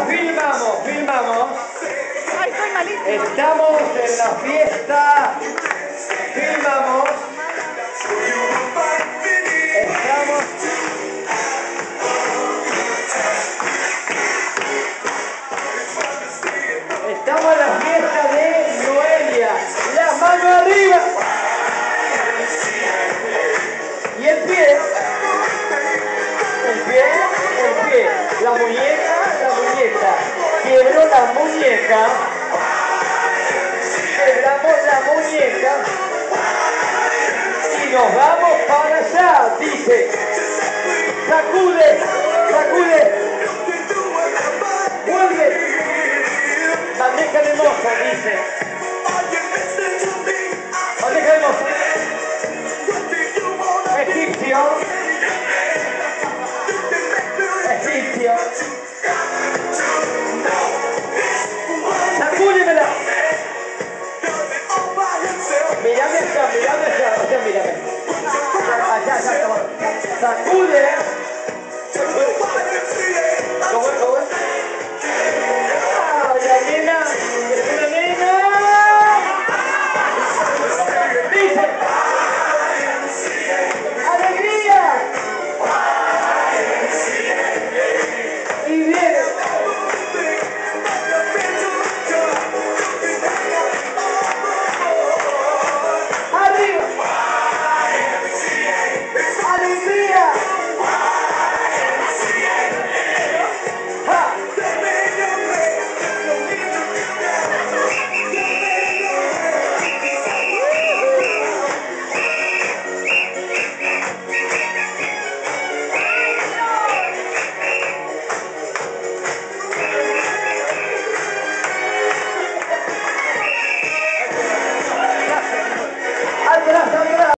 filmamos. Ay, soy malísima. Estamos en la fiesta. Filmamos. Estamos en la fiesta de Noelia. La mano arriba. Y el pie. La muñeca. Quebró la muñeca. Quebramos la muñeca. Y nos vamos para allá, dice. Sacude. Vuelve. Bandeja de moza, dice.